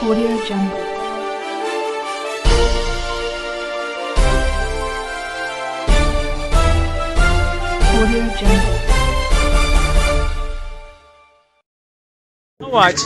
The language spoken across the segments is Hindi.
Audio Jungle. Audio Jungle. आज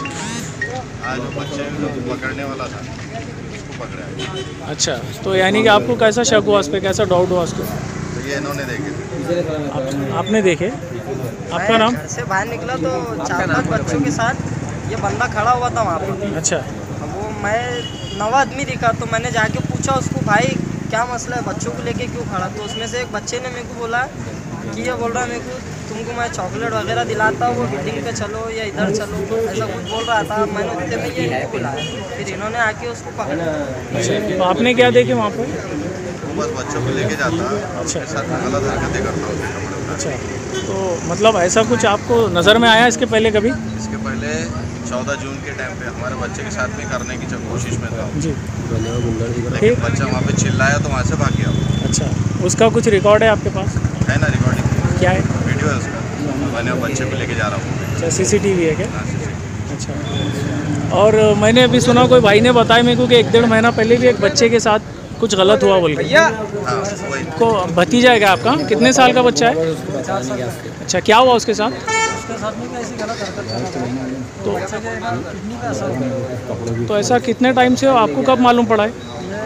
वो बच्चे को पकड़ने वाला था, उसको पकड़ा। अच्छा, तो यानी कि आपको कैसा शक हुआ उस पर, कैसा डाउट हुआ उसको? तो ये इन्होंने देखे थे। आपने देखे? आपका नाम? घर से बाहर निकला तो 4-5 बच्चों के साथ ये बंदा खड़ा हुआ था वहाँ पर। अच्छा। अब वो मैं नवा आदमी दिखा तो मैंने जाके पूछा उसको, भाई क्या मसला है, बच्चों को लेके क्यों खड़ा? तो उसमें से एक बच्चे ने मेरे को बोला कि ये बोल रहा है मेरे को तुमको मैं चॉकलेट वगैरह दिलाता हूँ, वो बिल्डिंग पे चलो या इधर चलो, ऐसा कुछ बोल रहा था। मैंने उतने में ये नहीं बुलाया, फिर इन्होंने आके उसको पकड़ा। अच्छा, तो आपने क्या देखे वहाँ पर? वो बस बच्चों को लेके जाता, अच्छा। उसके साथ में गलत हरकतें करता उसके कपड़े उतार। अच्छा, तो मतलब ऐसा कुछ आपको नज़र में आया इसके पहले कभी? इसके पहले 14 जून के टाइम पे हमारे बच्चे के साथ में करने की जब कोशिश में था, जी। लेकिन बच्चा वहाँ पे चिल्लाया तो वहाँ से भाग गया। अच्छा, उसका कुछ रिकॉर्ड है आपके पास? है ना, रिकॉर्डिंग क्या है? वीडियो है उसका। मैंने वो बच्चे को लेके जा रहा हूँ। अच्छा, CCTV है क्या? हाँ, CCTV। अच्छा, और मैंने अभी सुना कोई भाई ने बताया मेरे को कि 1-1.5 महीना पहले भी एक बच्चे के साथ कुछ गलत हुआ बोल के। हाँ, वही। को भतीजा है क्या आपका? कितने साल का बच्चा है? 4 साल का। अच्छा, क्या हुआ उसके साथ? उसके साथ में भी ऐसी गलत हरकत कर रहा था, तो बच्चे के ना किडनी का असर हुआ। तो ऐसा कितने टाइम से हो, आपको कब मालूम पड़ा है? ये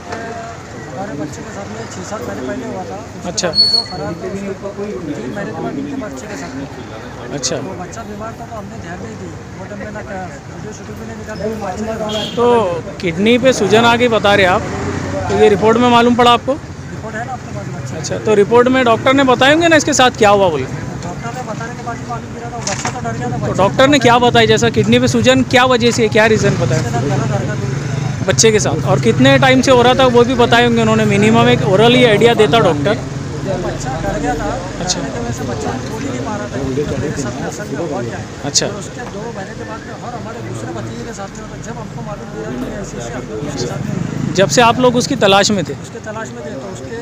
हमारे बच्चे के साथ में 6-7 महीने पहले हुआ था। उसके अच्छा। बाद में जो फरार थे उसको 3 महीने के बाद उनके बच्चे के साथ में। अच्छा, वो बच्चा बीमार था तो हमने ध्यान नहीं दी, वो टाइम में ना क्या वीडियो शूटिंग भी नहीं निकाल बच्चे तो किडनी पे सूजन आ गई बता रहे आप, तो ये रिपोर्ट में मालूम पड़ा आपको? रिपोर्ट है ना अपने पास बच्चे। अच्छा, तो रिपोर्ट में डॉक्टर ने बताएंगे ना इसके साथ क्या हुआ बोले? डॉक्टर ने बताने के बाद ही मालूम गिरा था, बच्चा तो डर गया था। तो डॉक्टर ने क्या बताया, जैसा किडनी पे सूजन क्या वजह से, क्या रीज़न बताया बच्चे के साथ गलत हरकत हुई। बच्चे के साथ? और कितने टाइम से हो रहा था वो भी बताए होंगे उन्होंने, मिनिमम एक ओरली आइडिया देता डॉक्टर। बच्चा डर गया था। अच्छा। डरने की वजह से बच्चा को गोली नहीं मारा था, मेरे साथ में असल में हुआ क्या है। अच्छा। और उसके 2 महीने के बाद में और हमारे दूसरे भतीजे के साथ में होता, जब हमको मालूम गिरा कि ऐसी हरकत उसके साथ में हुई, जब से आप लोग उसकी तलाश में थे? उसके तलाश में थे तो उसके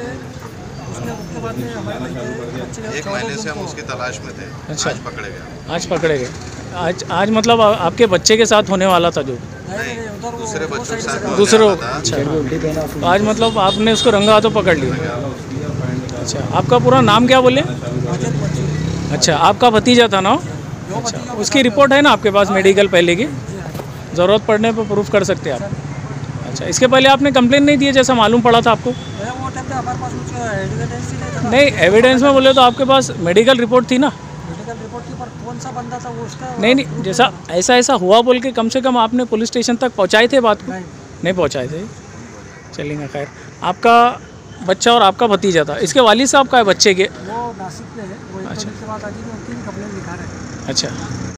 बाद में हमारे बच्चे 1 महीने से हम उसकी तलाश में थे। अच्छा। आज पकड़े गए। आज पकड़े गए? आज मतलब आपके बच्चे के साथ होने वाला था जो? नहीं, उधर वो दूसरे बच्चों के साथ में दूसरे? होने वाला था। अच्छा, तो आज मतलब आपने उसको रंगा हाथों पकड़ लिया? अच्छा, आपका पूरा नाम क्या बोले? अच्छा, आपका भतीजा था ना? अच्छा, उसकी रिपोर्ट है ना आपके पास मेडिकल पहले की? ज़रूरत पड़ने पर प्रूफ कर सकते हैं आप। अच्छा, इसके पहले आपने कंप्लेन नहीं दी है जैसा मालूम पड़ा था आपको? वो टाइम पे हमारे पास कुछ एविडेंस ही नहीं था। नहीं, एविडेंस में बोले तो आपके पास मेडिकल रिपोर्ट थी ना? मेडिकल रिपोर्ट की, पर कौन सा बंदा था वो उसका नहीं, जैसा ऐसा हुआ बोल के कम से कम आपने पुलिस स्टेशन तक पहुंचाए थे बात को? नहीं पहुंचाए थे। चलेंगे, खैर। आपका बच्चा और आपका भतीजा था, इसके वालिद साहब का है बच्चे के? वो नासिक पे है, वो 1 महीने के बाद आज ही उनकी भी कंप्लेन लिखा रहे हैं। अच्छा।